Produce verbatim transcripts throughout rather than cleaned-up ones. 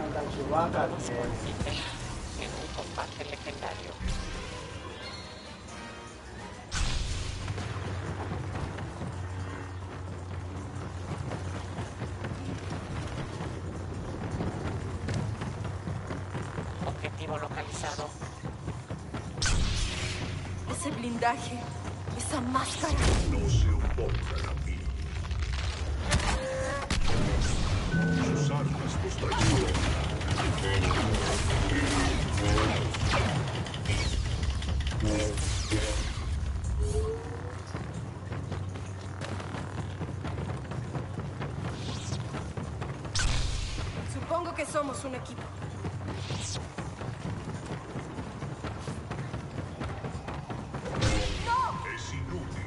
Todos compiten en un combate legendario. Objetivo localizado. Ese blindaje, esa máscara. No se opongan a mí. Sus armas nos traicionan. Supongo que somos un equipo. Es inútil.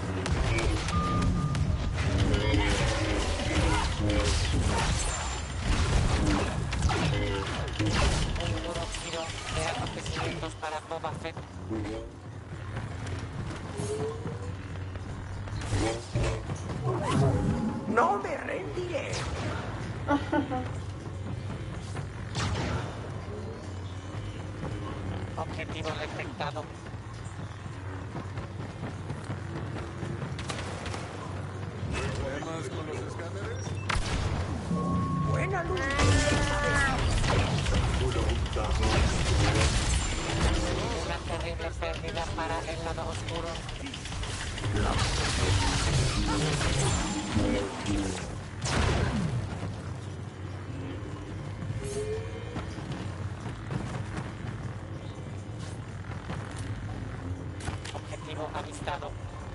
Un duro giro de acontecimientos para Boba Fett. No me rendiré. Objetivo detectado. ¿Problemas con los escáneres? Buena luz. Una terrible pérdida para el lado oscuro. Objetivo avistado.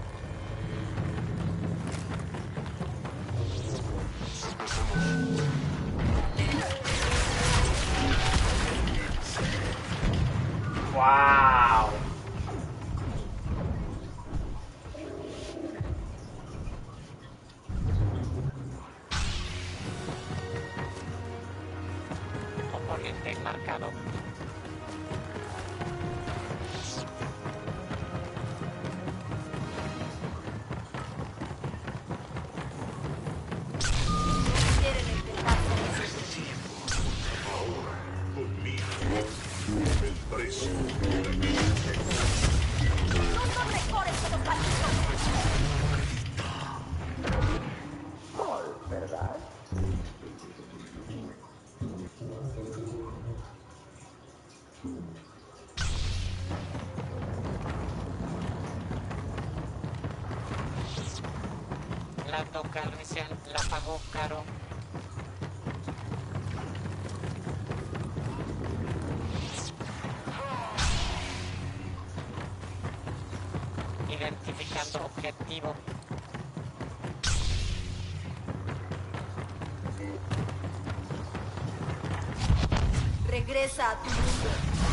Wow. Oponente marcado. Quieren empezar con eso. Conmigo. El precio de la vida. ¡No son mejores que los malditos! ¿Verdad? La toca inicial la pagó caro. Identificando objetivo. Regresa a tu mundo.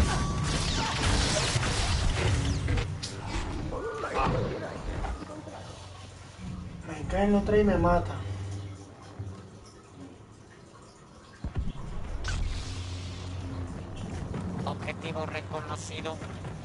Me cae en otra y me mata. Objetivo reconocido.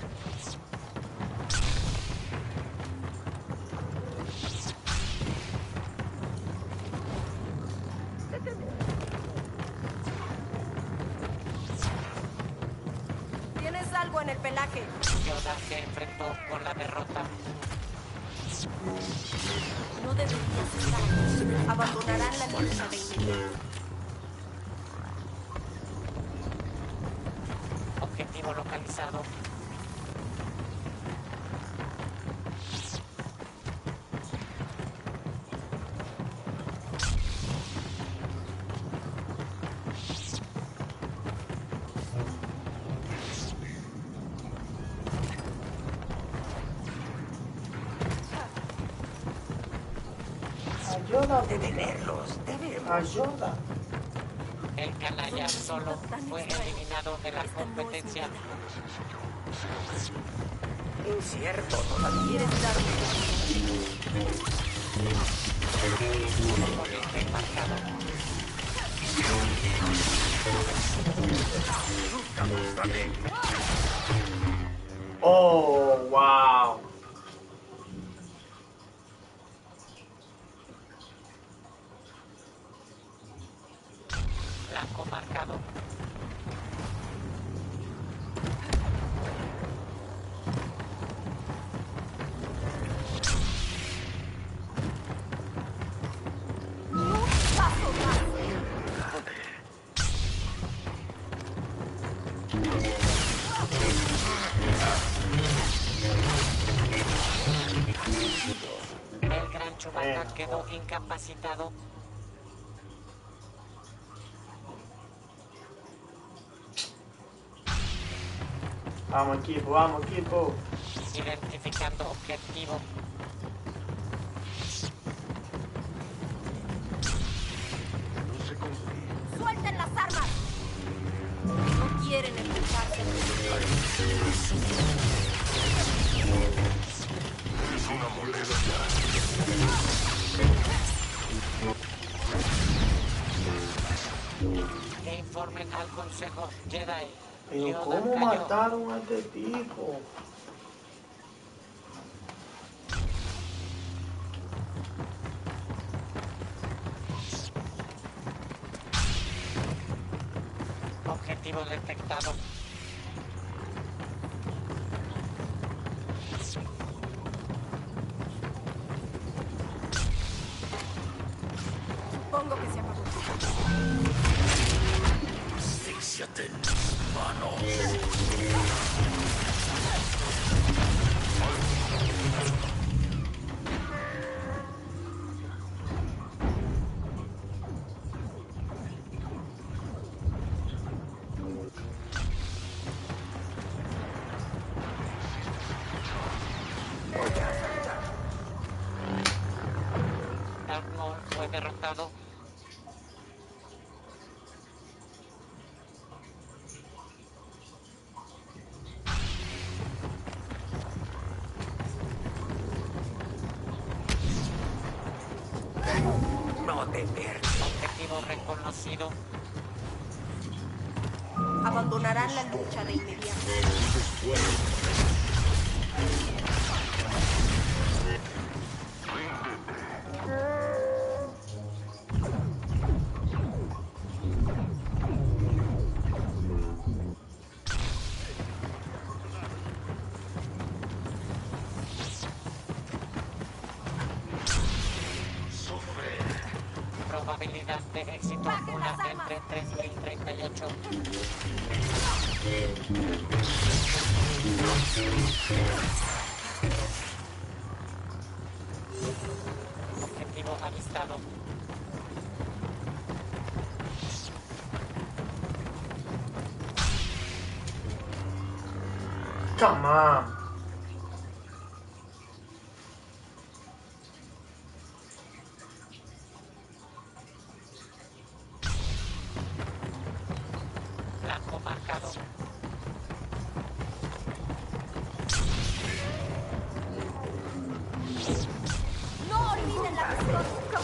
Tienes algo en el pelaje. Yoda se enfrentó con la derrota. No deberías estar aquí. Abandonarán la lucha de inmediato. Objetivo localizado. Ayuda, Detenerlos. Debemos. ayuda. El canalla solo fue eliminado de la competencia. Incierto todavía. ¿Quieres darme? Oponente marcado. Oh, wow. Blanco marcado. pata quedó incapacitado. Vamos equipo, vamos equipo. Identificando objetivo. No se confíe. ¡Suelten las armas! No quieren enfrentarse. Es una moneda ya. Que informen al Consejo Jedi. Pero Yoda ¿cómo cayó. mataron a este tipo? Objetivo detectado. Supongo que se apagó. Asfixiate en mis manos. Darth Maul fue derrotado. No te pierdas. Objetivo reconocido. Abandonarán la lucha de inmediato. Probabilidad de éxito ¡Bajen una las armas! entre tres mil treinta y ocho. Objetivo avistado. Come on. Blanco marcado. ¡No olviden la misión!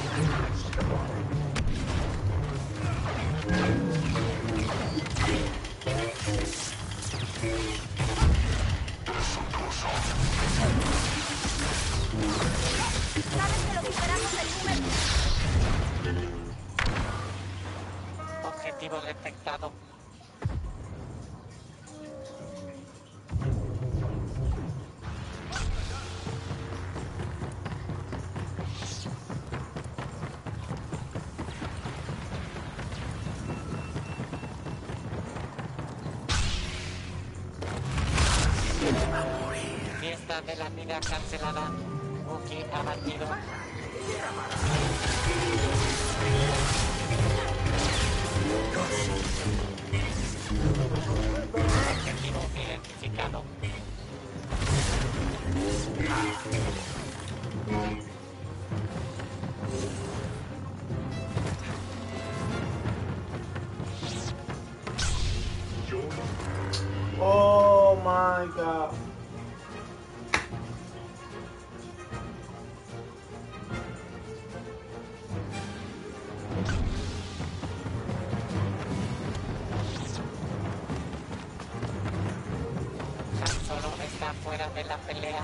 ¿Saben que los superamos el número? Objetivo detectado. Fiesta de la vida cancelada. Wookiee abatido. Objetivo identificado. Oh my god. Han Solo está fuera de la pelea.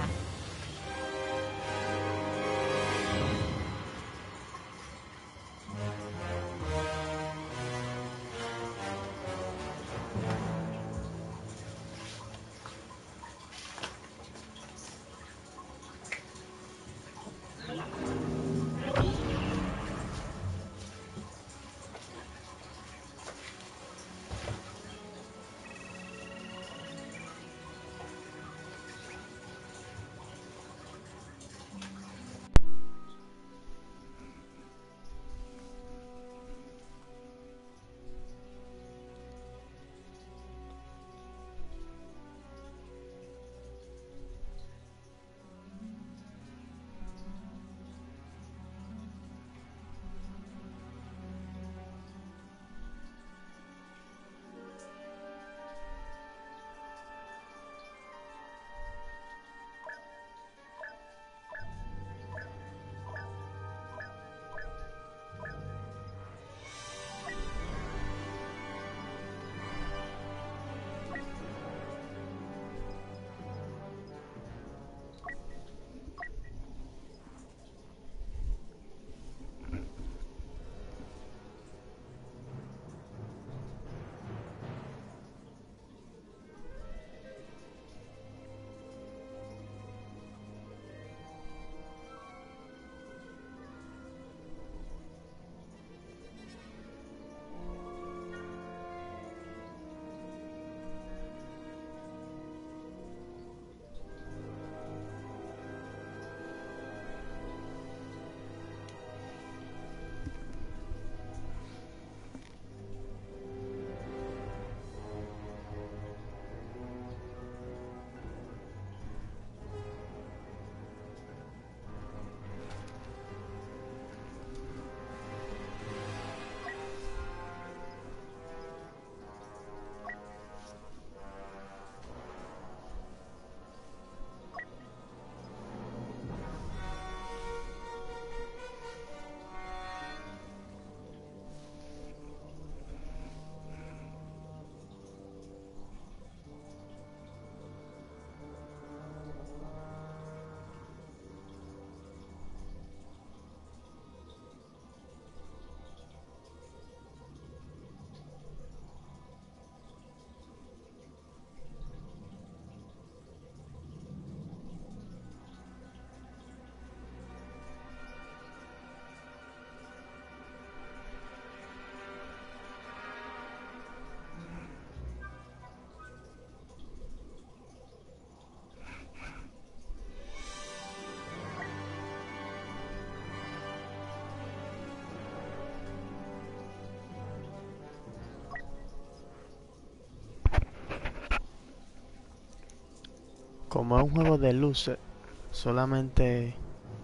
Como es un juego de luces, solamente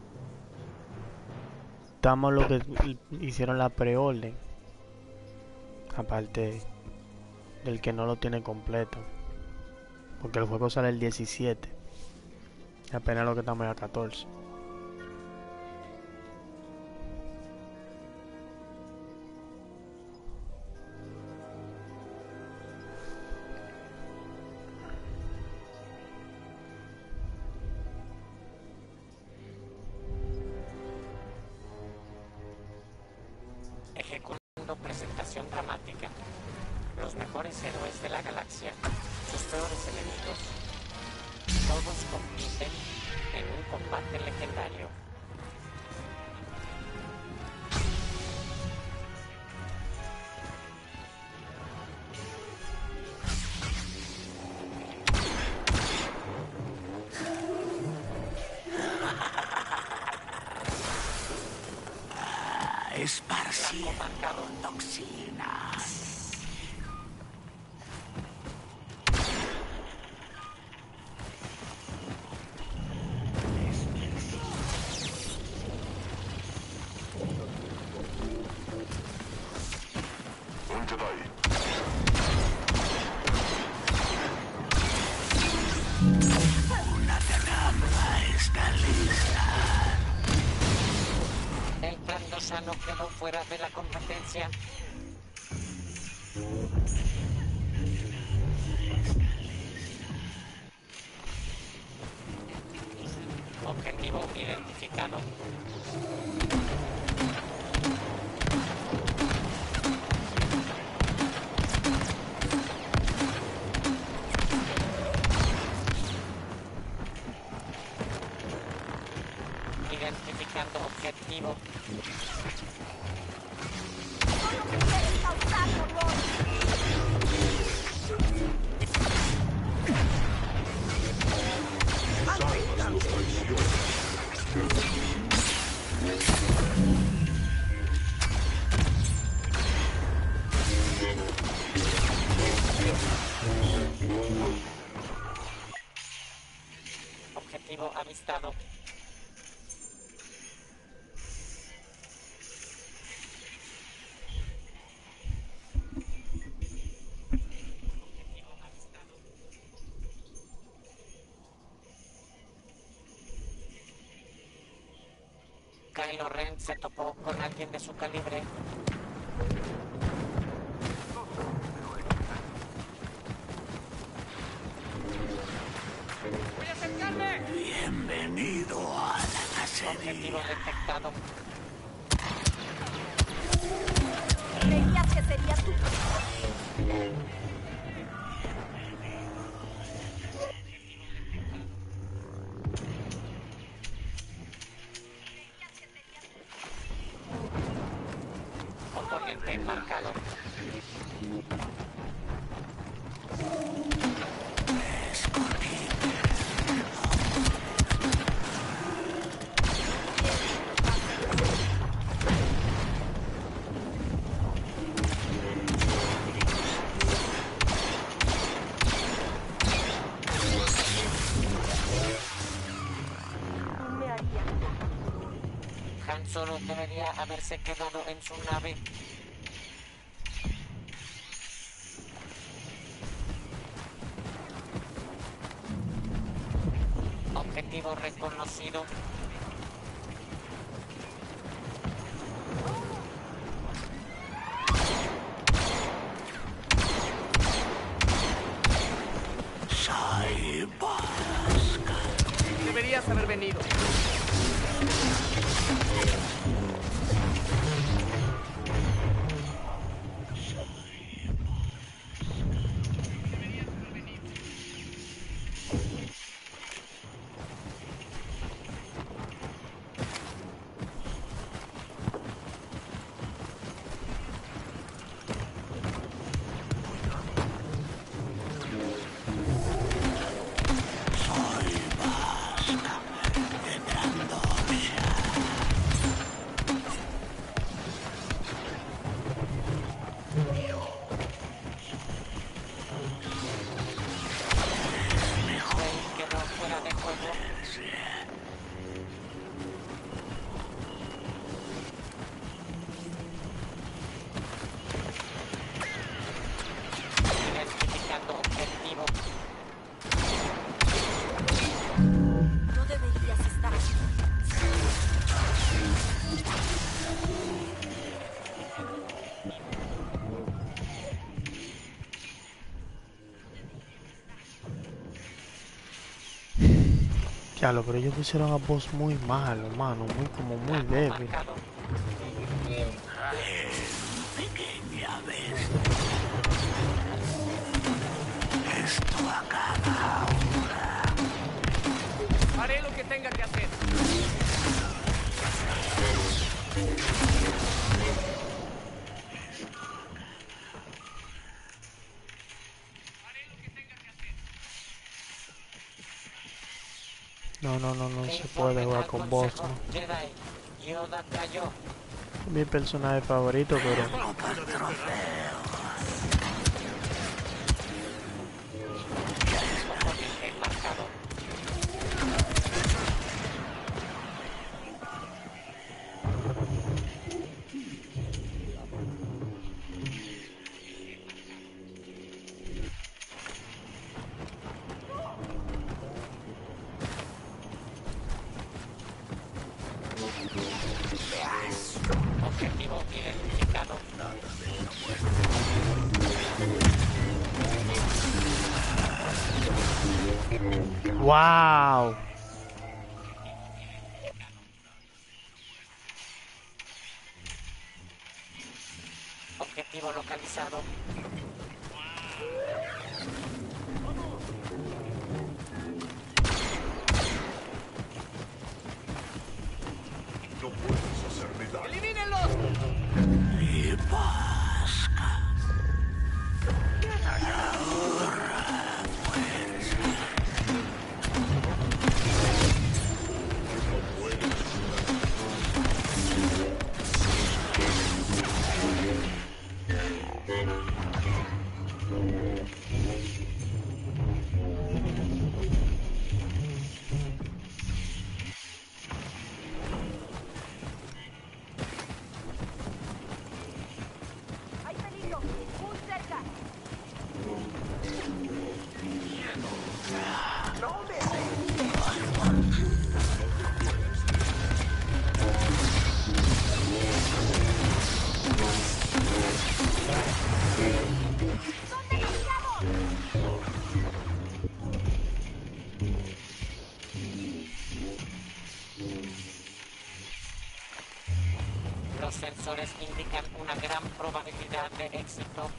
damos lo que hicieron la preorden, aparte del que no lo tiene completo, porque el juego sale el diecisiete, y apenas lo que estamos a catorce. Ejecutando presentación dramática. Los mejores héroes de la galaxia, sus peores enemigos. Todos compiten en un combate legendario. Esparciendo toxinas. Un Jedi. Una trampa está lista. El plan Lozano quedó fuera de la competencia. Objetivo identificado. Identificando objetivo. Solo me quieres causar dolor. Salvas los traiciones. Objetivo avistado. Kylo Ren se topó con alguien de su calibre. Bienvenido a la Objetivo cacería. detectado. Creías que sería tu... Oponente marcado. me haría. Han Solo debería haberse quedado en su nave. Objetivo reconocido. Deberías haber venido. Claro, pero ellos pusieron a Boss muy malo, mano, muy como muy débil. Marcado. Pequeña bestia. Esto acaba ahora. Haré lo que tenga que hacer. No, no, no, no ¿Qué se informe puede jugar al con Boss, Consejo ¿no? Jedi? Yoda cayó. Es mi personaje favorito, pero Oponente marcado. Objetivo identificado. ¡wow! Objetivo localizado. No puedes hacerme daño. ¡Elimínenlos! Y pasca. ¡Hay peligro! ¡Muy cerca! Los sensores indican una gran probabilidad de éxito.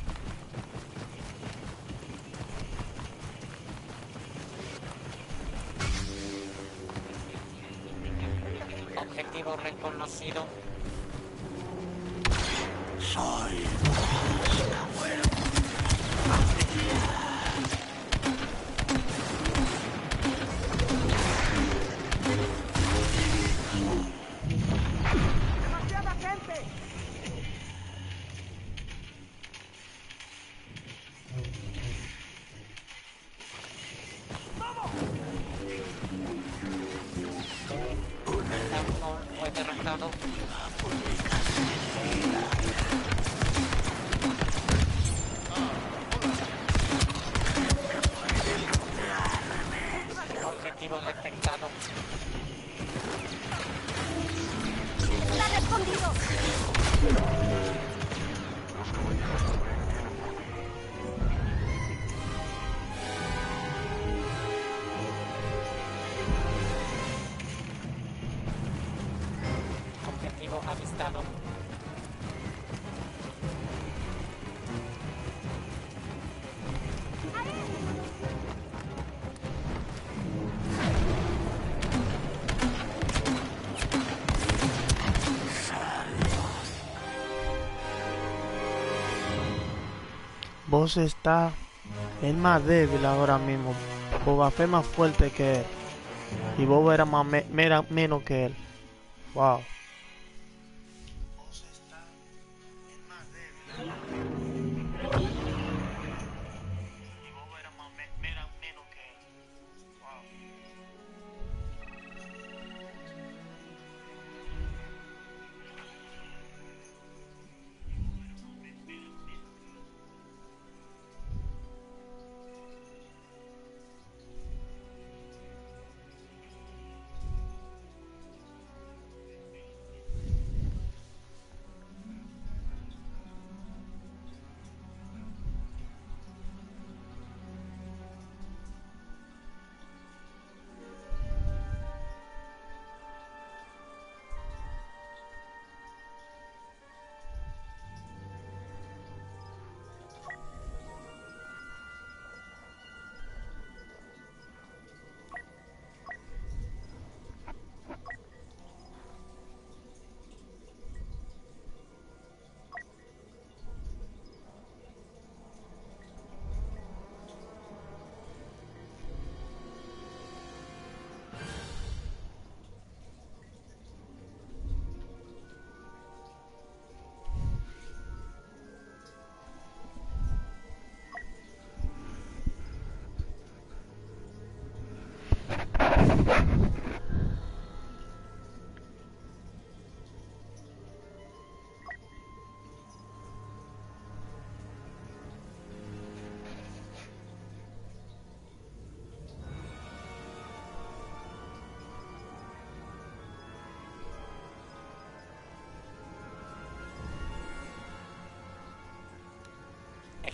Objetivo reconocido. Soy ¡Demasiada gente! Downfall fue derrotado. Objetivo detectado. ¡Están escondidos! Objetivo avistado. Boss está el más débil ahora mismo. Boba Fett más fuerte que él. Y Boba era más me- mera- menos que él. Wow.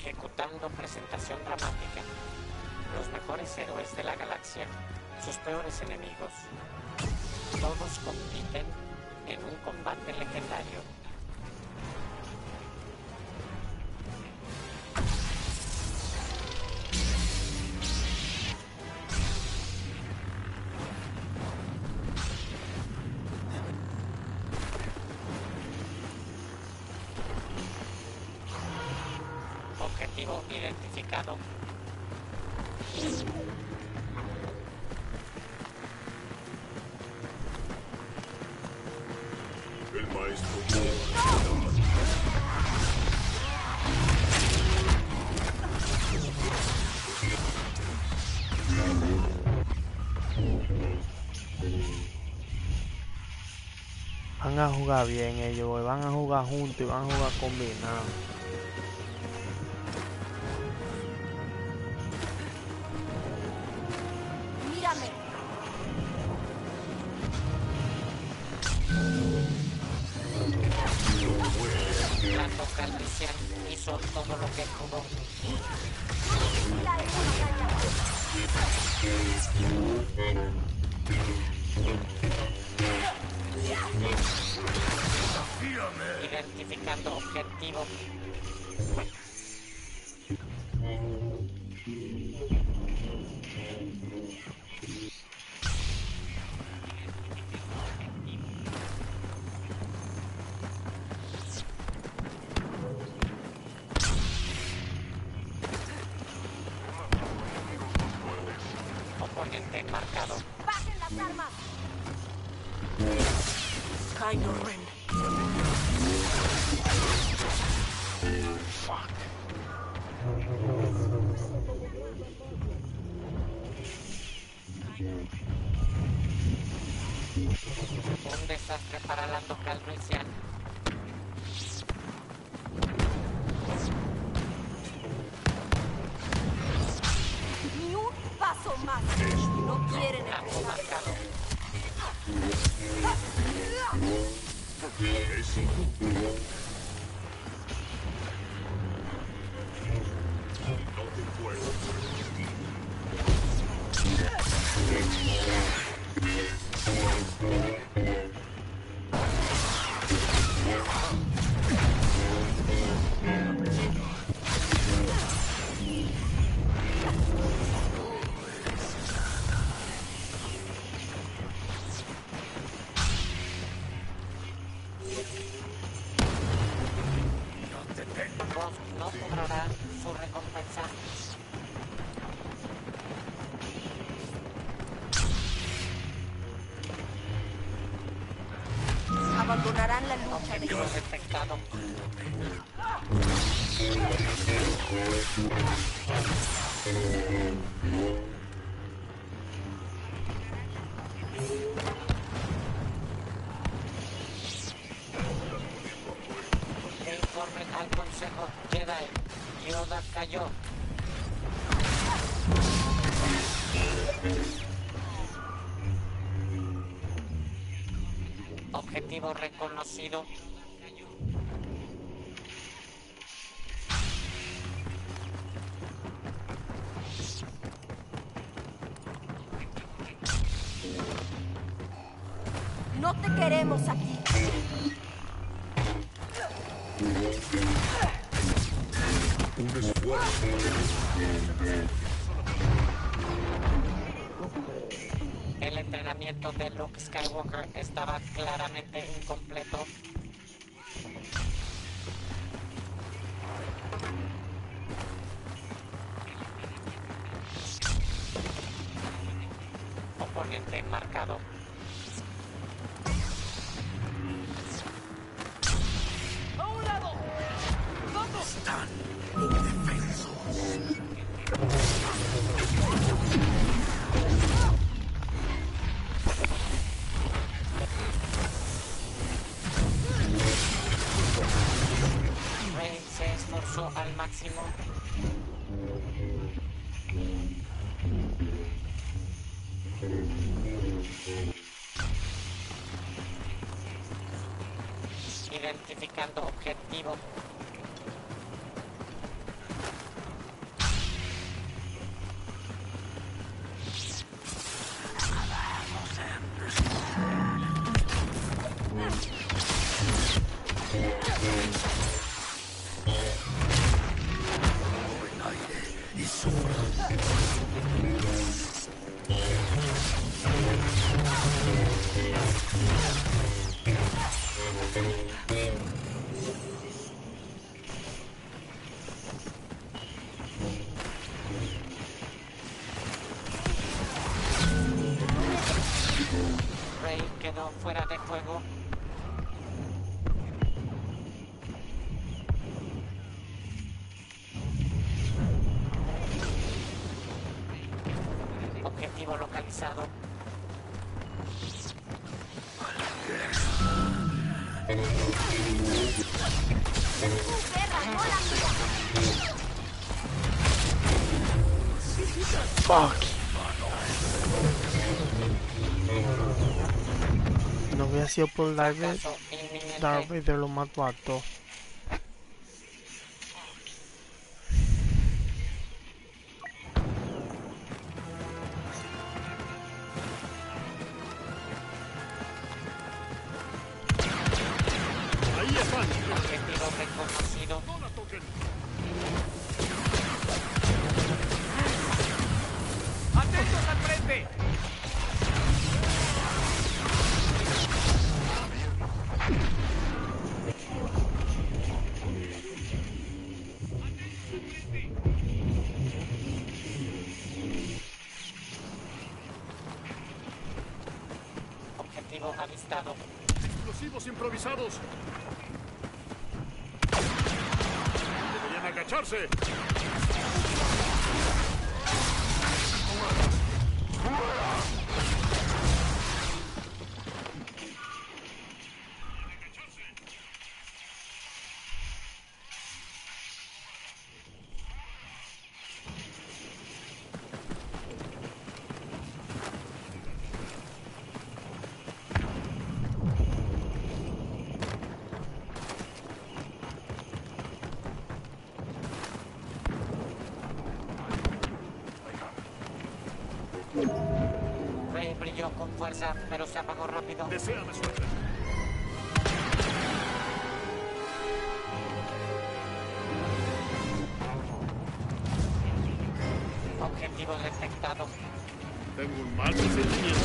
Ejecutando presentación dramática. Los mejores héroes de la galaxia, sus peores enemigos. Todos compiten en un combate legendario. Objetivo identificado. El maestro. Van a jugar bien ellos, boy. Van a jugar juntos y van a jugar combinados. Mírame. Lando Calrissian hizo todo lo que pudo. Mira esa batalla. Identificando objetivo. Oponente marcado. ¡Bajen las armas! Kylo Ren. Un desastre para Lando Calrissian. Ni un paso más. No quieren Campo empezar. marcado. Es inútil. No te puedo resistir. Vos no cobrará su recompensa. Abandonarán la lucha de Objetivo detectado. Que informen al Consejo Jedi. Yoda cayó. Objetivo reconocido. No te queremos aquí. Un esfuerzo. El entrenamiento de Luke Skywalker estaba claramente incompleto. Oponente marcado. ¡A un lado! ¡Vamos! Están indefensos. Rey se esforzó al máximo. Identificando objetivo. Rey quedó fuera de juego. Objetivo localizado. Guerra, no la mía. Fuck. No hubiera sido por Darth Vader, Fracaso inminente. Darth Vader lo mató a todos. Ahí están. Objetivo reconocido. No la toquen. ¡Atentos al frente! Objetivo avistado. Explosivos improvisados. Deberían agacharse. Rey brilló con fuerza, pero se apagó rápido. Deséame suerte. Objetivo detectado. Tengo un mal presentimiento.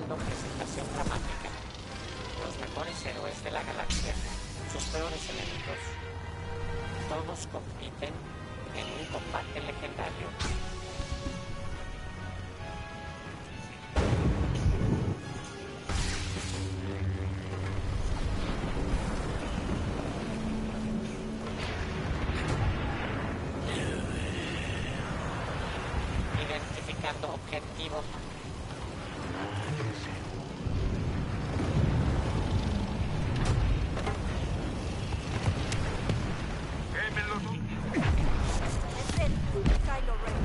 Identificando presentación dramática. Los mejores héroes de la galaxia, sus peores enemigos. Todos compiten en un combate legendario. Identificando objetivo. Es él, Kylo Ren.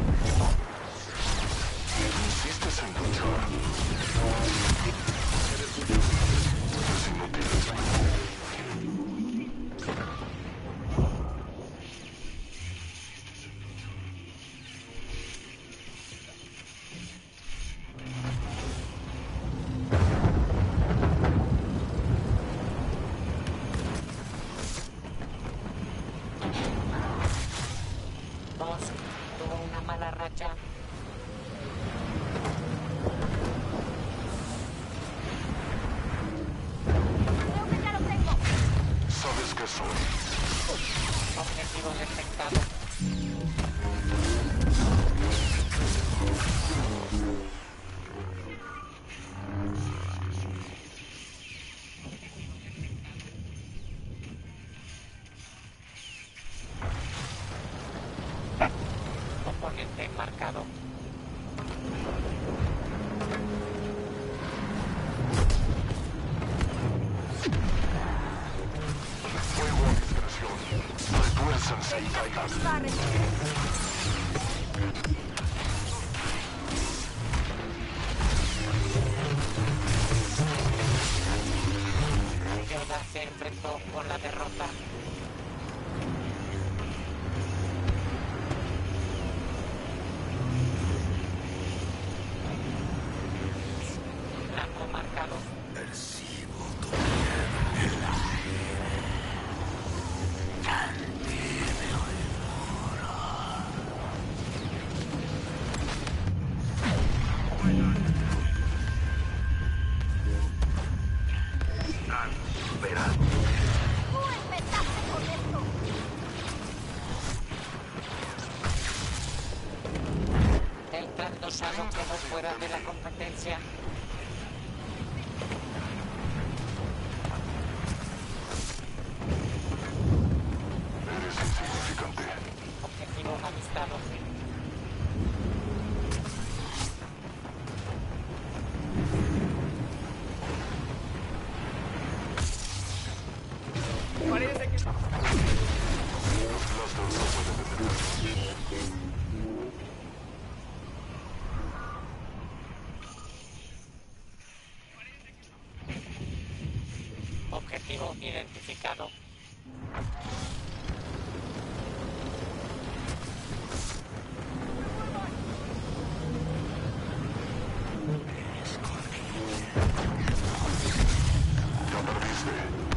Insistes en luchar. Es inútil. Bosk tuvo una mala racha. Creo que ya lo tengo. ¿Sabes qué soy? Objetivo detectado. Oponente marcado. Fuego a discreción. Retuérzanse y caigan. Está resistiendo. Yoda se enfrentó con la derrota. Blanco marcado. Percibo tu miedo en la Verás. Tú empezaste con esto. El trasdosado quedó fuera de la competencia. Eres insignificante. Objetivo avistado. Parece que... Los blasters no pueden detenernos. Objetivo identificado. Ya perdiste.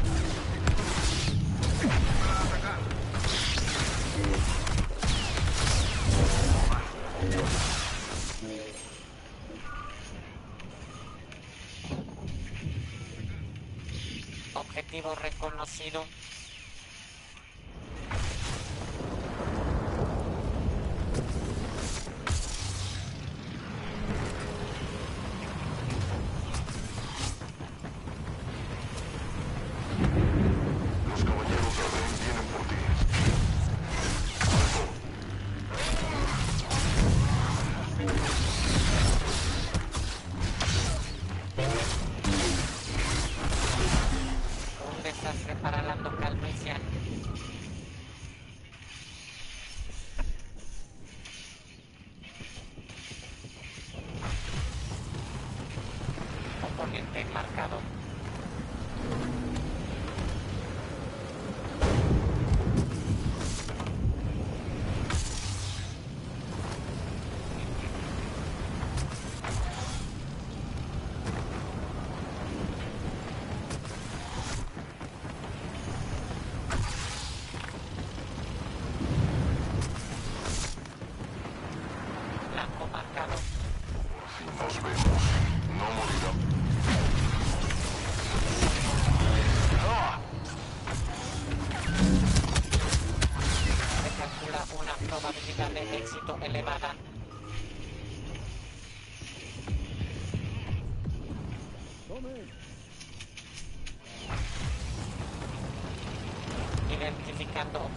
Objetivo reconocido. Los caballeros de Ren vienen por ti. Un desastre para la local misión. Oponente marcado. Blanco marcado. Si nos vemos, no morirá.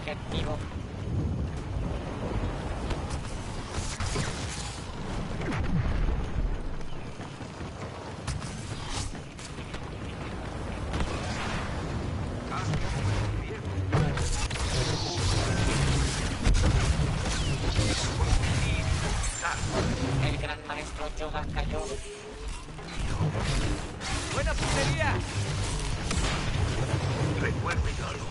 objetivo. El gran maestro Yoda cayó. ¡Buena puntería! Recuerden algo.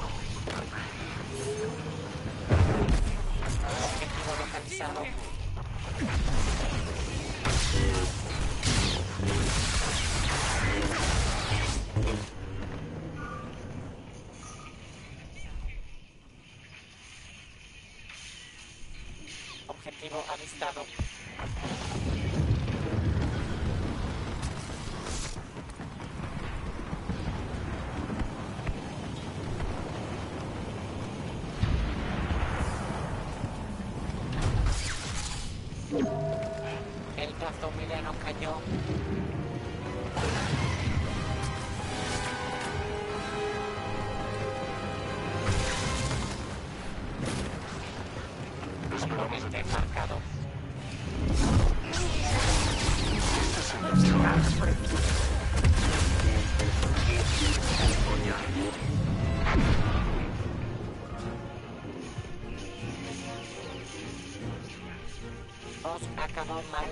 Objetivo localizado. Objetivo avistado. El Dathomiriano cayó. Oponente marcado. Os acabó mal.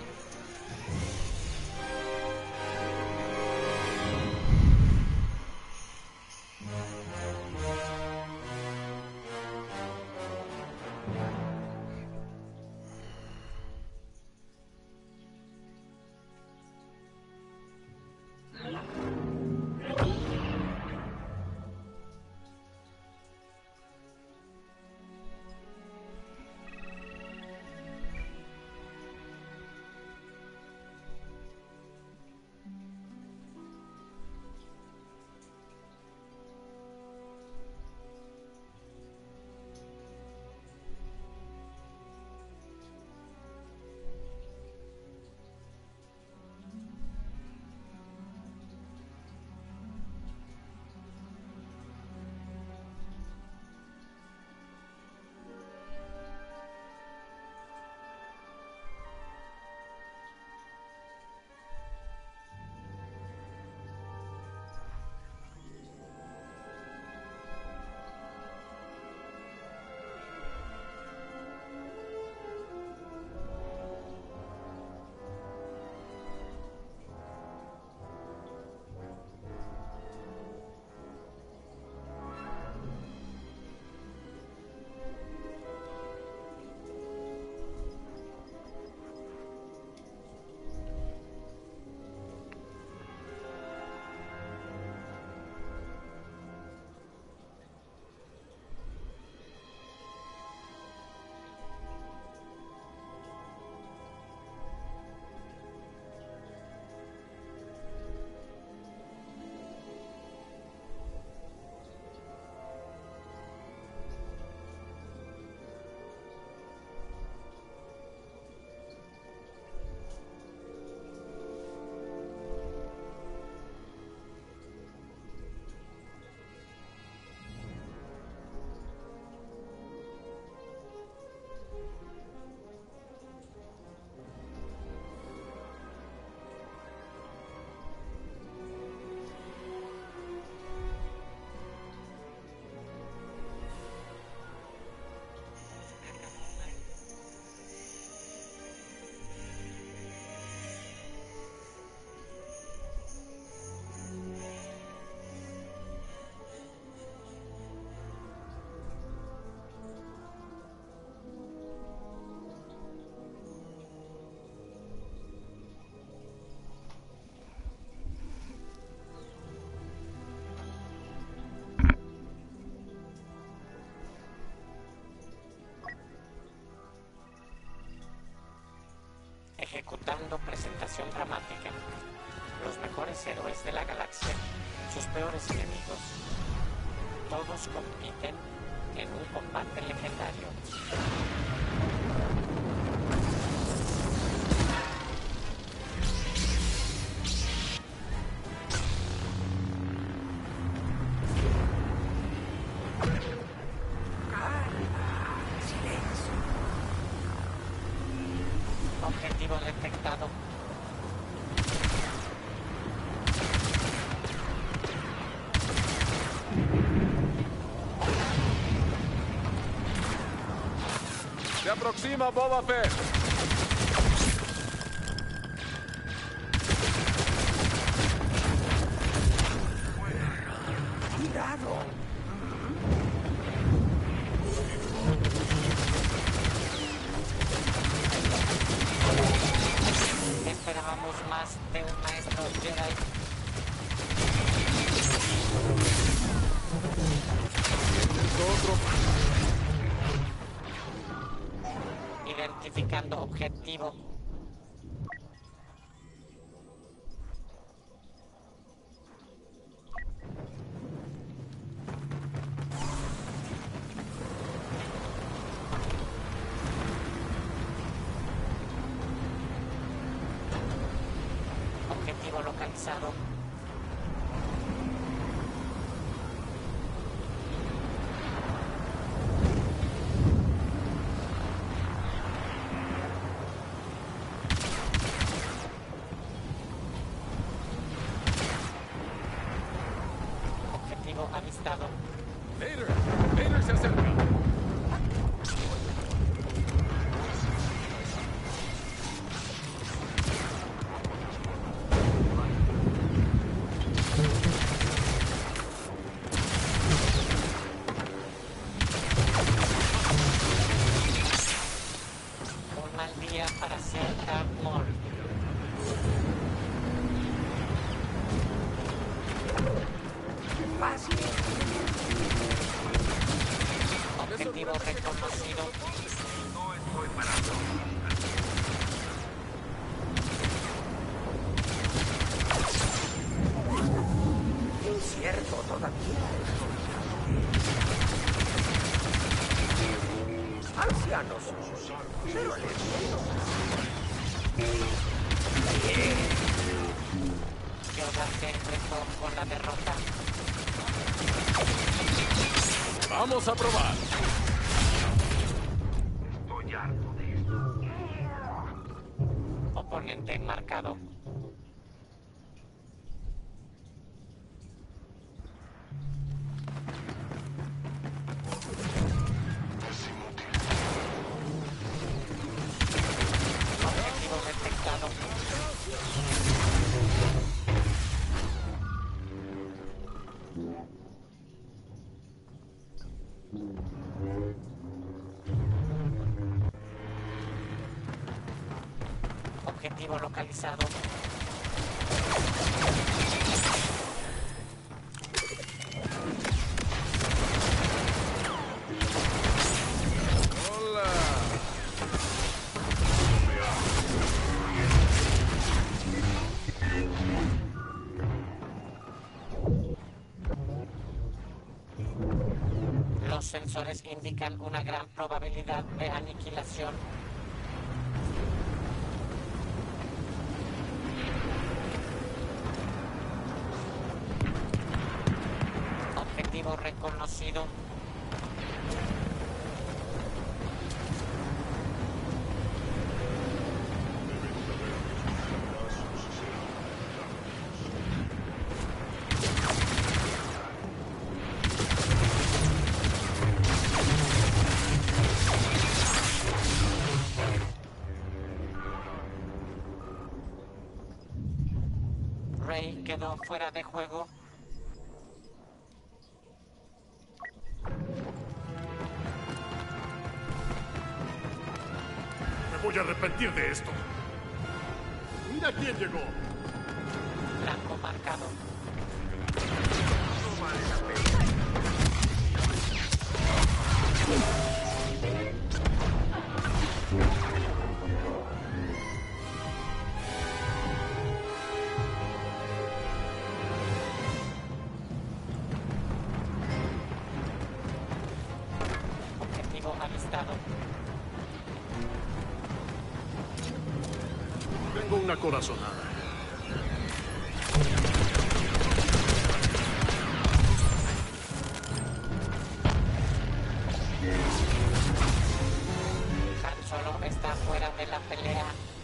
Ejecutando presentación dramática. Los mejores héroes de la galaxia, sus peores enemigos. Todos compiten en un combate legendario. Objetivo detectado. Se aproxima Boba Fett. Esperábamos más de un maestro Jedi. Identificando objetivo. Objetivo localizado. Objetivo avistado. Vader. Vader se acerca. Un mal día para ser Darth Maul. Objetivo reconocido. No estoy parado. Incierto todavía. Ancianos, pero les Yoda se enfrentó con la derrota. Vamos a probar. Estoy harto de esto. Oponente marcado. Objetivo detectado. Objetivo localizado. Hola. Los sensores indican una gran probabilidad de aniquilación. Objetivo reconocido. Rey quedó fuera de juego. Me voy a arrepentir de esto. Mira quién llegó. Blanco marcado. Objetivo avistado. Tengo una corazonada. Han Solo está fuera de la pelea.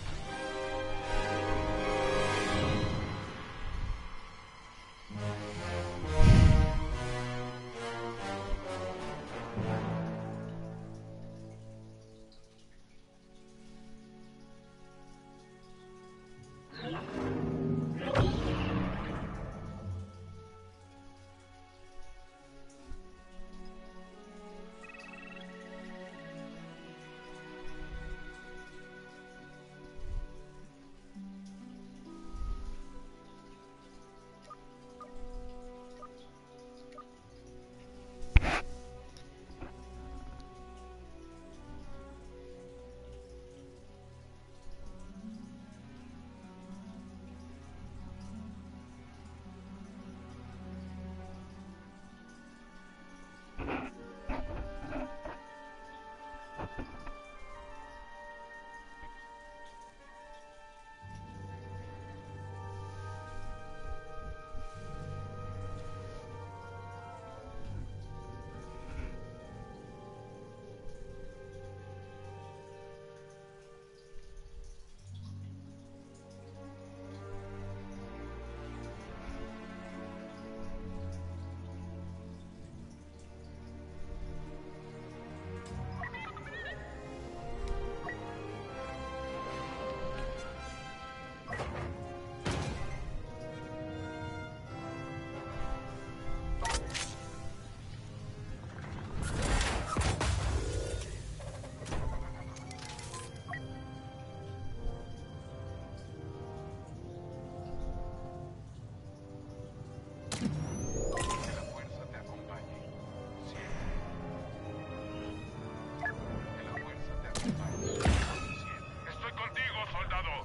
lado.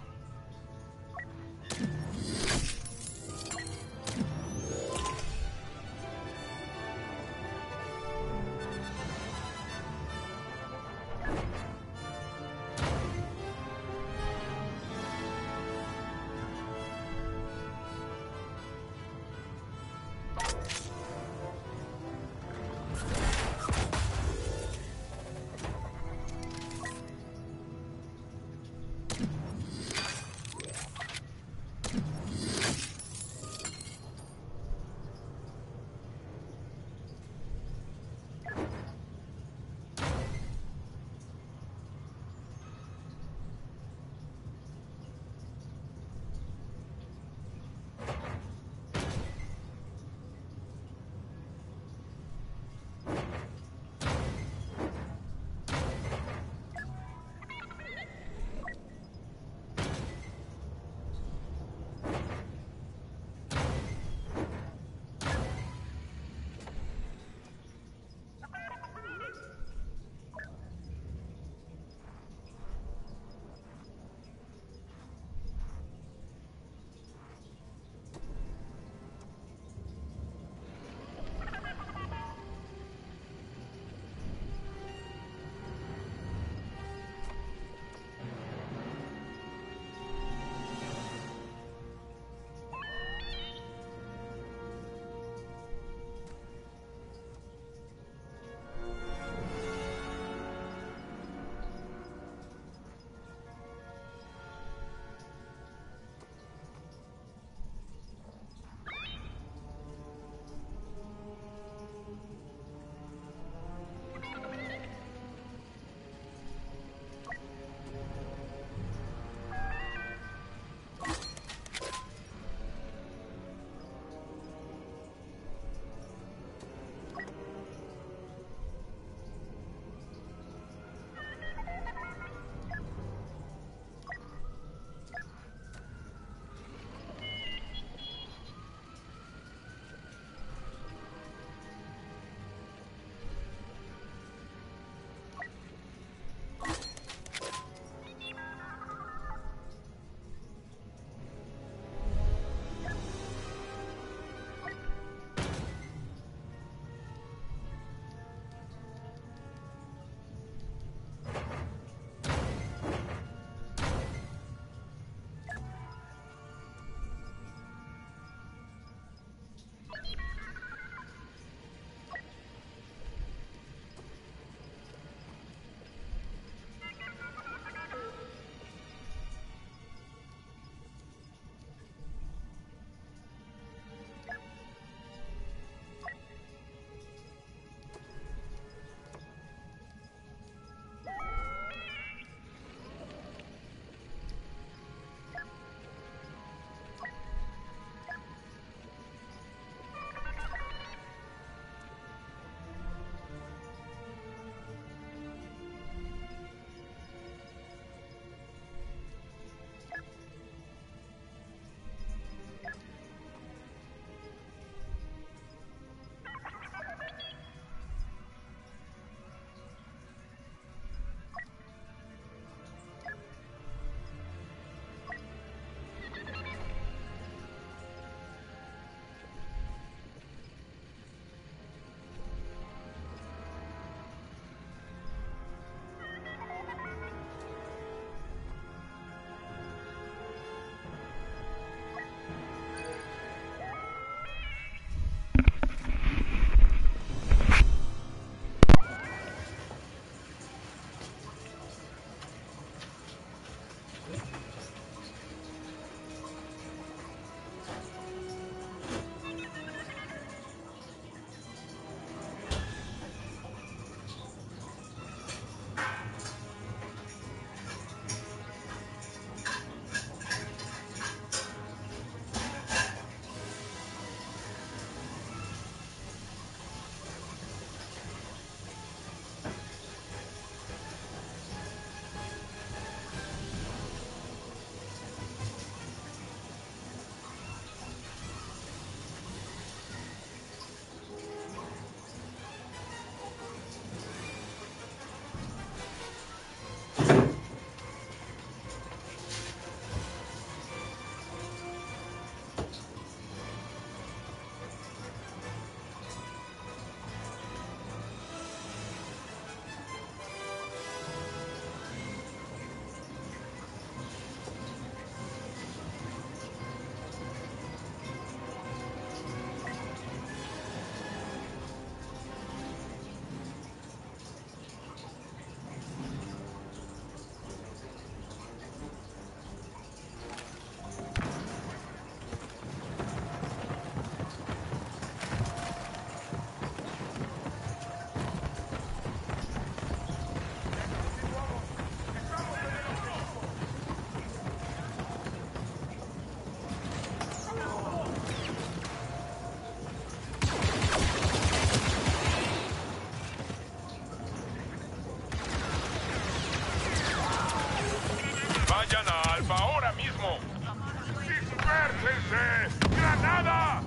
¡Aléjense! ¡Granada!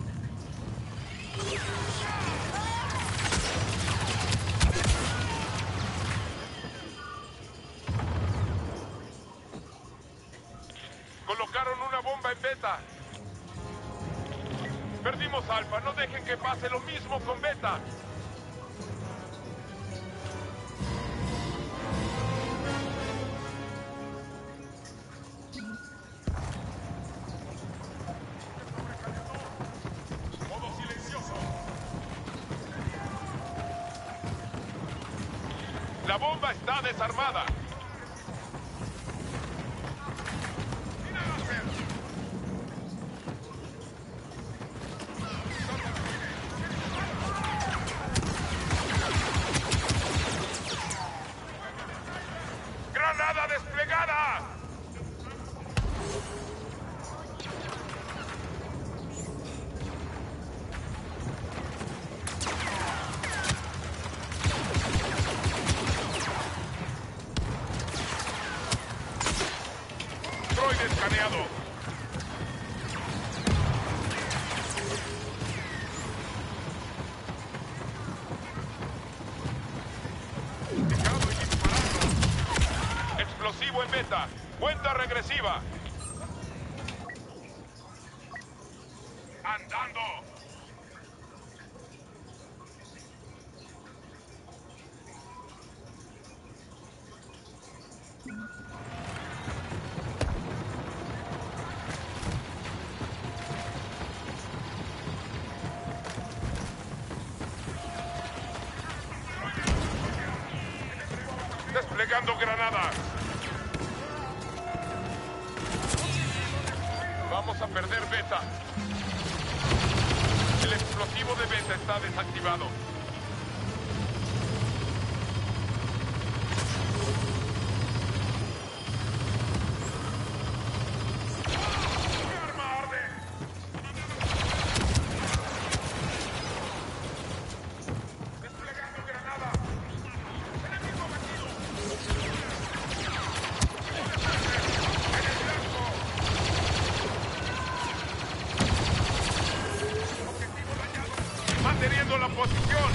Colocaron una bomba en Beta. Perdimos Alfa. No dejen que pase lo mismo con Beta. Modo silencioso. La bomba está desarmada. ¡Granada desplegada! Droide escaneado. Fijado y disparando. Explosivo en Beta. Cuenta regresiva. Andando. Desplegando granadas. Vamos a perder Beta. El explosivo de Beta está desactivado. ¡Mi arma arde! Desplegando granada. ¡Enemigo abatido! ¡En el blanco! Objetivo dañado. Manteniendo la posición.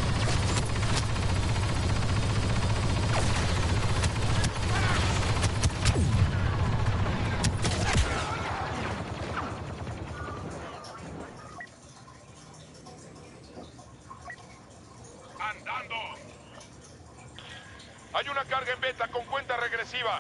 Andando. Hay una carga en Beta con cuenta regresiva.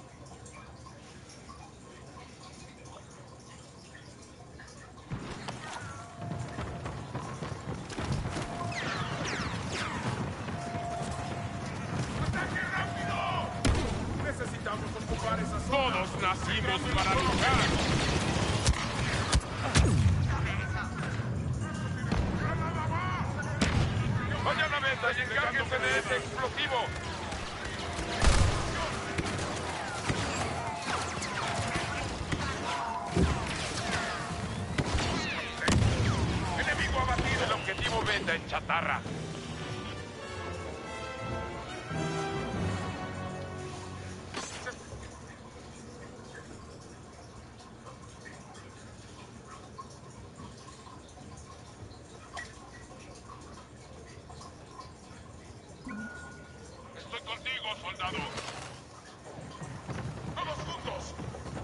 ¡Ataque rápido! Necesitamos ocupar esa zona. Todos nacimos para luchar. Vayan a Beta y encárguense de ese explosivo. Enemigo abatido. El objetivo Beta en chatarra. Estoy contigo, soldado. ¡Vamos juntos!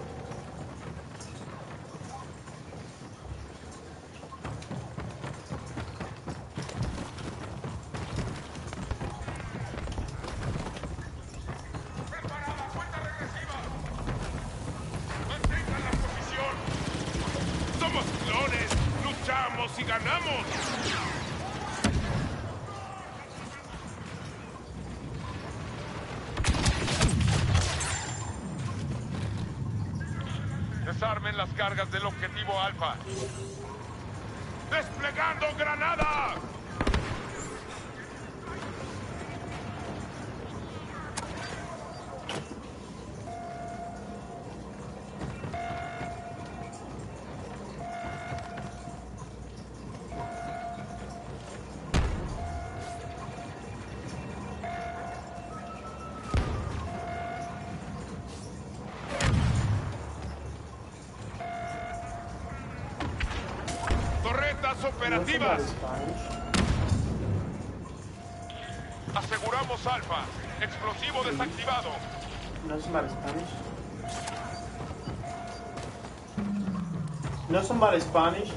¡Preparada! ¡Cuenta regresiva! ¡Mantengan la posición! ¡Somos clones! ¡Luchamos y ganamos! Desarmen las cargas del objetivo Alfa. ¡Desplegando granada! Armas operativas. Aseguramos Alfa. Explosivo desactivado. No es mal Spanish. No son mal Spanish.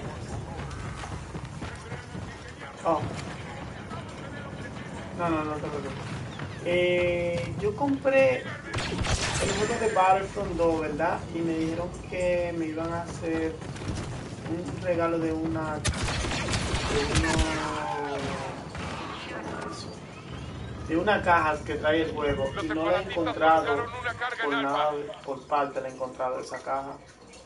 Oh. No, no, no te preocupes. Eh, yo compré el juego de Battlefront dos, ¿verdad? Y me dijeron que me iban a hacer un regalo de una... De una, de una caja que trae el juego. Y no la he encontrado por nada, por parte la he encontrado esa caja.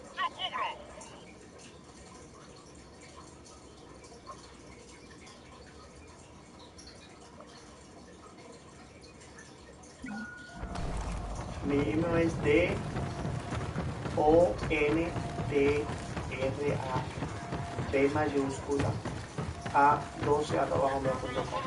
Mi email es D O N T R A B mayúscula A doce arroba hotmail punto com.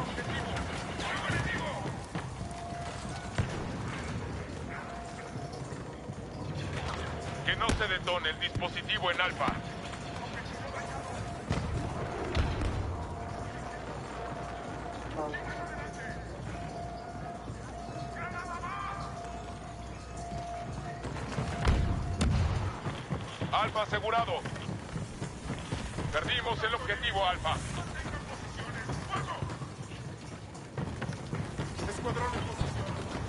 Que no se detone el dispositivo en Alfa. Alfa asegurado. Perdimos el objetivo, Alfa. Escuadrón en posición.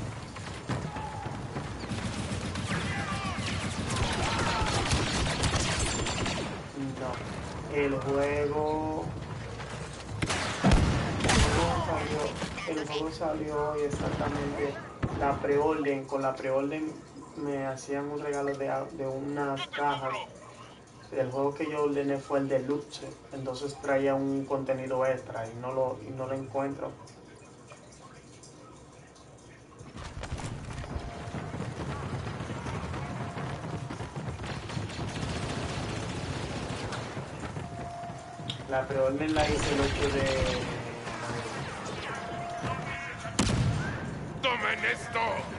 No, el juego... El juego salió, el juego salió hoy exactamente. La preorden, con la preorden me hacían un regalo de, de unas cajas. El juego que yo ordené fue el Deluxe, entonces traía un contenido extra y no lo, y no lo encuentro. La preorden la hice el ocho de... ¡Tomen esto!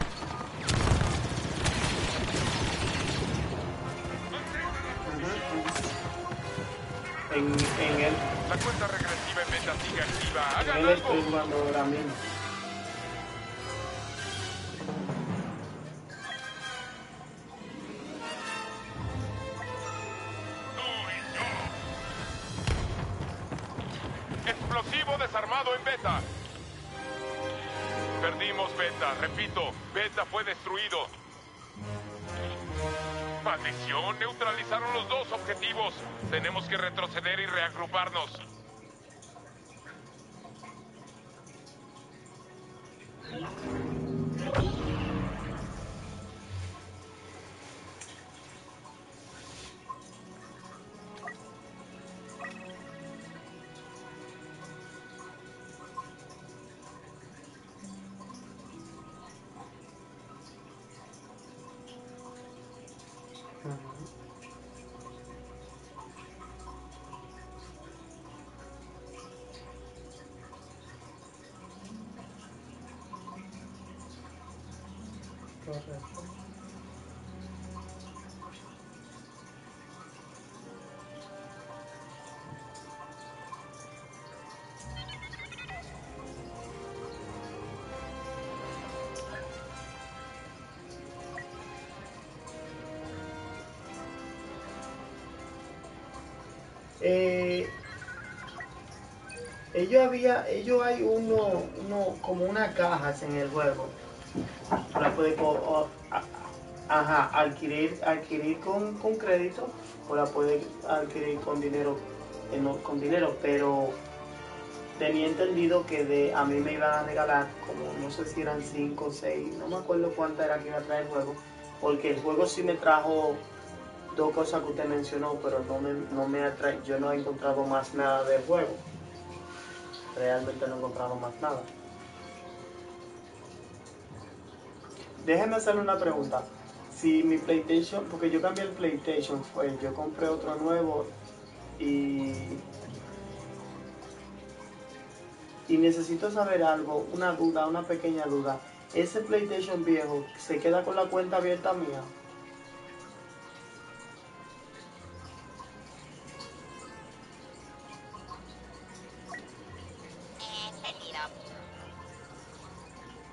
En, en él, La cuenta regresiva en beta sigue activa. en ¡Hagan él algo! estoy jugando ahora mismo. Explosivo desarmado en beta. Perdimos beta. Repito, beta fue destruido. Maldición, neutralizaron los dos objetivos. Tenemos que retroceder y reagruparnos. Correcto. Eh, ellos había, ellos hay uno, uno como una cajas en el juego. La puede co- o- a- ajá, adquirir, adquirir con, con crédito o la puede adquirir con dinero, eh, no, con dinero, pero tenía entendido que de a mí me iban a regalar como no sé si eran cinco o seis, no me acuerdo cuánta era que iba a traer el juego, porque el juego sí me trajo dos cosas que usted mencionó, pero no me, no me atrae, yo no he encontrado más nada del juego. Realmente no he encontrado más nada. Déjeme hacerle una pregunta. Si mi PlayStation, porque yo cambié el PlayStation, fue, yo compré otro nuevo y y necesito saber algo, una duda, una pequeña duda. ¿Ese PlayStation viejo se queda con la cuenta abierta mía?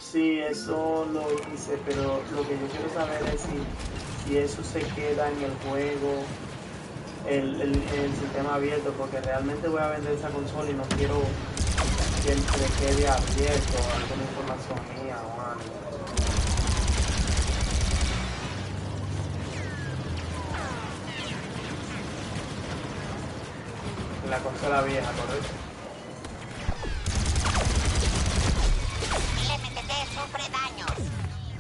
Sí, eso lo hice, pero lo que yo quiero saber es si, si eso se queda en el juego, el, el, el sistema abierto, porque realmente voy a vender esa consola y no quiero que se quede abierto alguna información mía o algo. La consola vieja, correcto. El M T T sufre daños.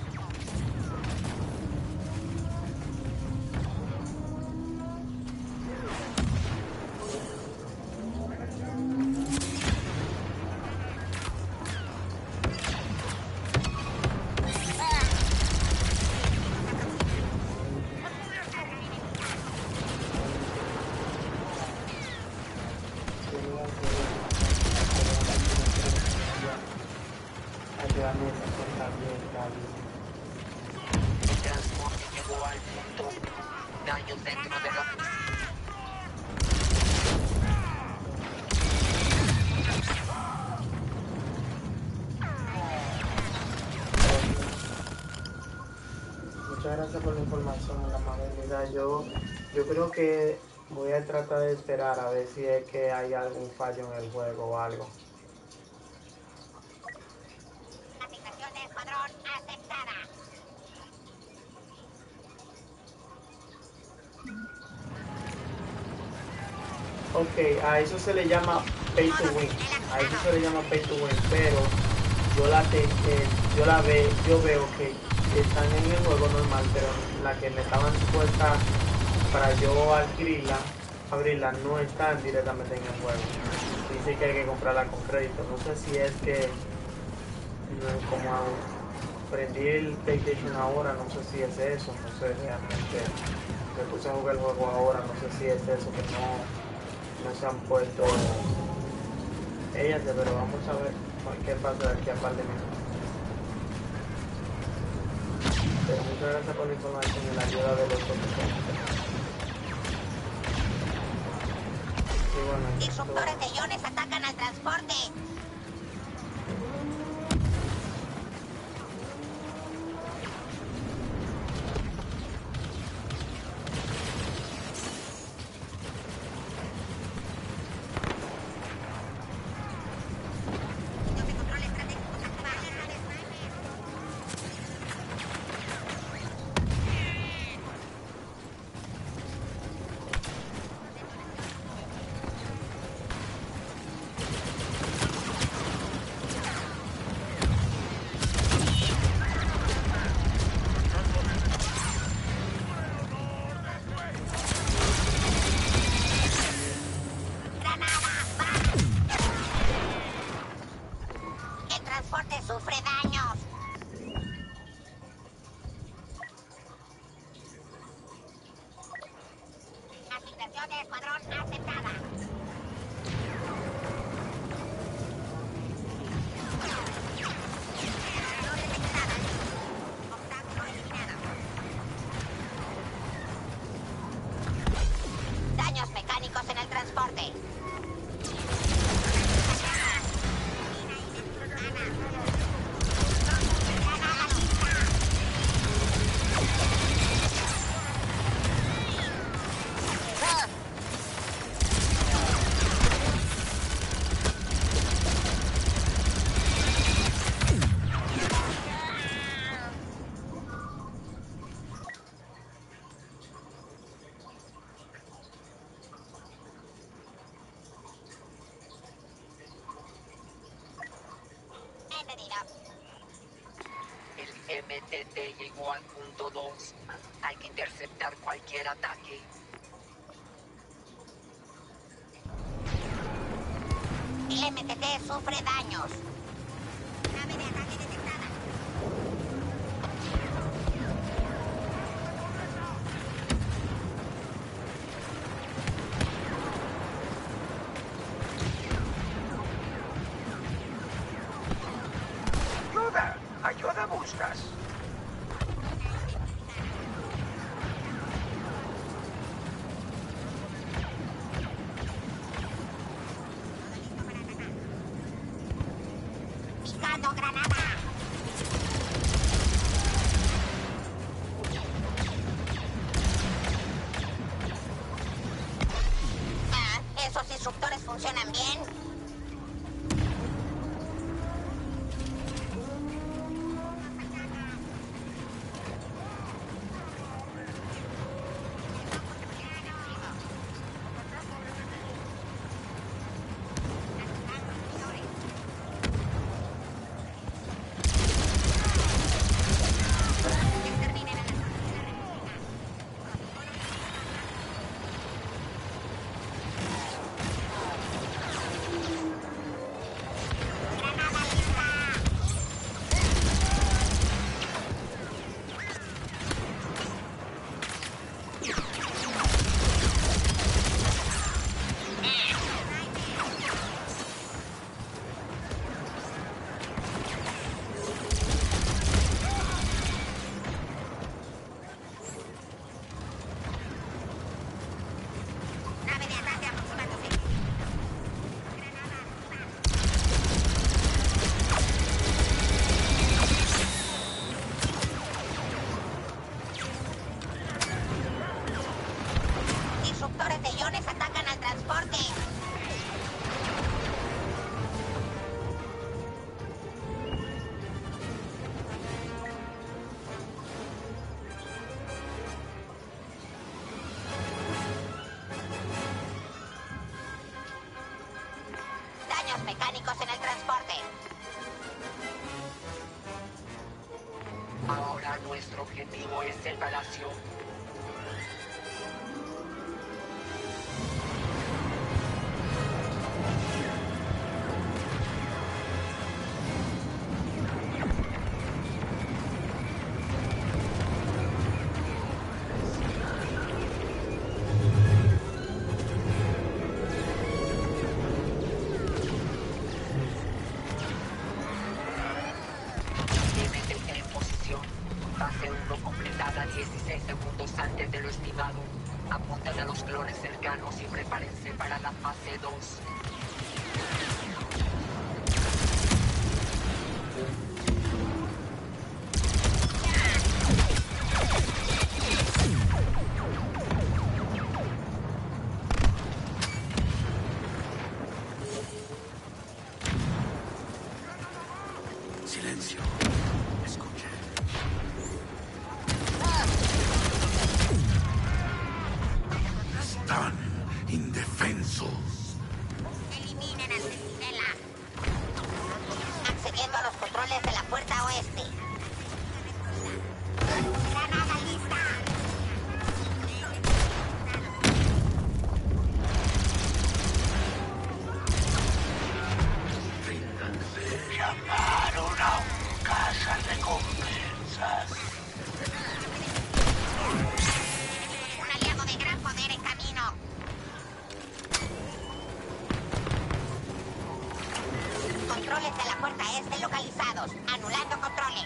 El transporte llegó al punto. Daños dentro de la... Muchas gracias por la información, la amabilidad. Yo, yo creo que voy a tratar de esperar a ver si es que hay algún fallo en el juego o algo. Asignación de escuadrón aceptada. Ok, a eso se le llama pay to win. A eso se le llama pay to win, pero yo la te, eh, yo la ve, yo veo que están en el juego normal, pero la que me estaban supuestas para yo adquirirla, abrirla, no están directamente en el juego. Dice que hay que comprarla con crédito. No sé si es que no, como prendí el PlayStation ahora, no sé si es eso, no sé realmente. Me puse a jugar el juego ahora, no sé si es eso que no, no se han puesto ellas, pero vamos a ver qué pasa de aquí a par de minutos. Pero muchas gracias por la información y la ayuda de los otros. Sí, bueno, Disruptores de iones atacan al transporte. El transporte sufre daños. Asignación de escuadrón aceptada. No detectada. Obstáculo eliminado. Daños mecánicos en el transporte. El M T T llegó al punto dos. Hay que interceptar cualquier ataque. El M T T sufre daños. Nave de ataque detectada. ¡Ayuda! ¡Ayuda buscas! Picando granada. funcionan bien? Disruptores de iones atacan al transporte. Daños mecánicos en el transporte. Ahora nuestro objetivo es el palacio. Fase uno completada dieciséis segundos antes de lo estimado. Apuntan a los clones cercanos y prepárense para la fase dos. Silencio. Escuchen. Están indefensos. Eliminen al centinela. Accediendo a los controles de la puerta oeste. Granada lista. Ríndanse. Llamaron a un cazarrecompensas. Un aliado de gran poder en camino. Controles de la puerta este localizados. Anulando controles.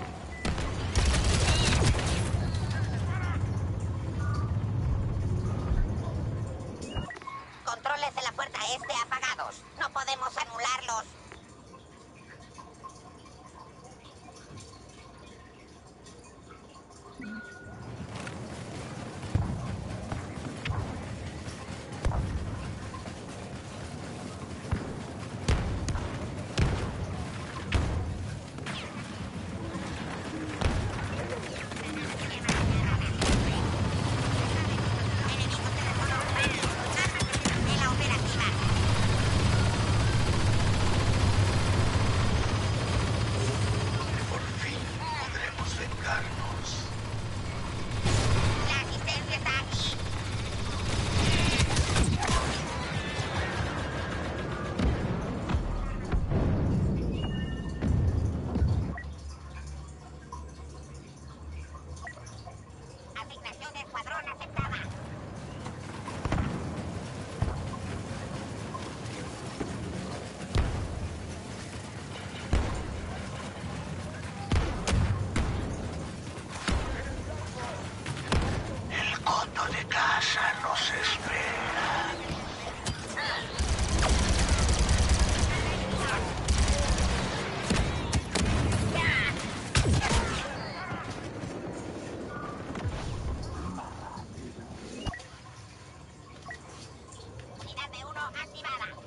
Controles de la puerta este apagados. No podemos anularlos. Por fin podremos vengarnos. La asistencia está aquí. Asignación de escuadrón aceptada. El coto de casa nos espera. Unidad de uno activada.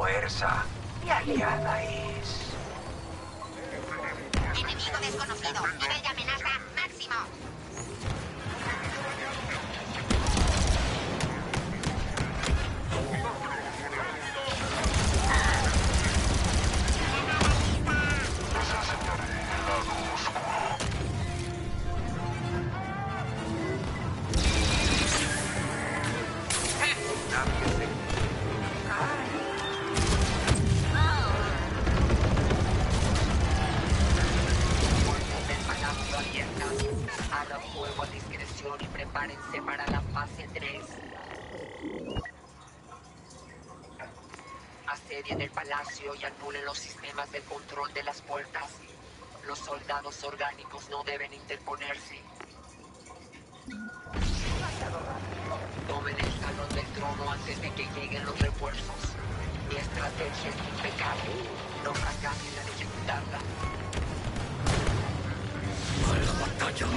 fuerza. Mi aliada es... Enemigo desconocido. Nivel de amenaza máximo. Hagan fuego a discreción y prepárense para la fase tres. Asedien el palacio y anulen los sistemas de control de las puertas. Los soldados orgánicos no deben interponerse. Tomen el salón del trono antes de que lleguen los refuerzos. Mi estrategia es impecable. No fracasen en ejecutarla. ¡A la batalla!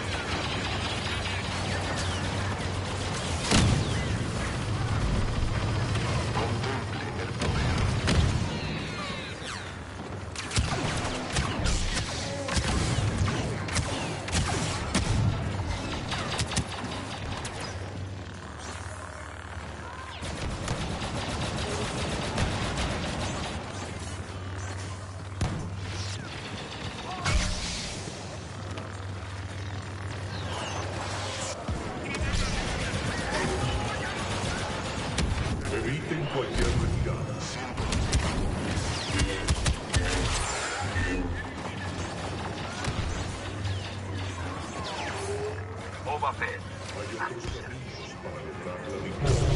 Eviten cualquier retirada. Boba Fett. Hay otros caminos para lograr la victoria.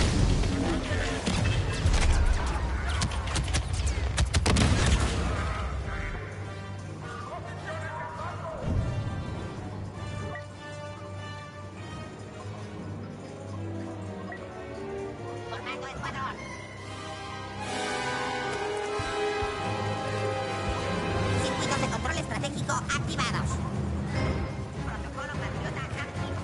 Formando escuadrón. Circuitos de control estratégico activados. Protocolo patriota activo.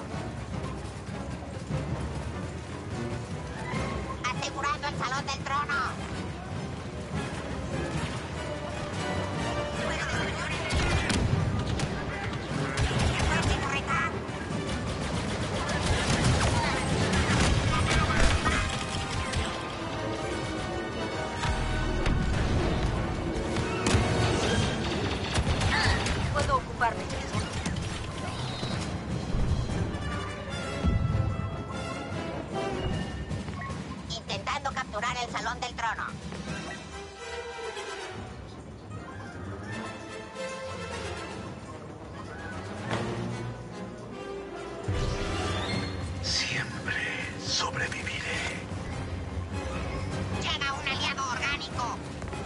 Asegurando el salón del trono. Fuera de señores. ¡Fuerte, torreta! Puedo ocuparme de eso. Intentando capturar el salón del trono. Siempre sobreviviré. Llega un aliado orgánico.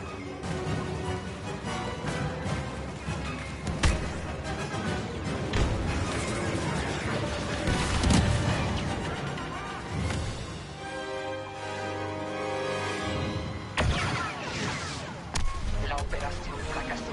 La operación fracasó.